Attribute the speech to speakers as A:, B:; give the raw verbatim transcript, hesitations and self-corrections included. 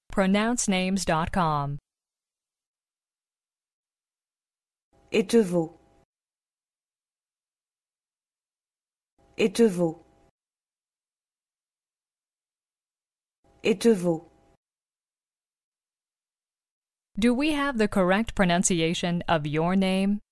A: pronounce names dot com.
B: Étevaux. Étevaux. Étevaux.
A: Do we have the correct pronunciation of your name?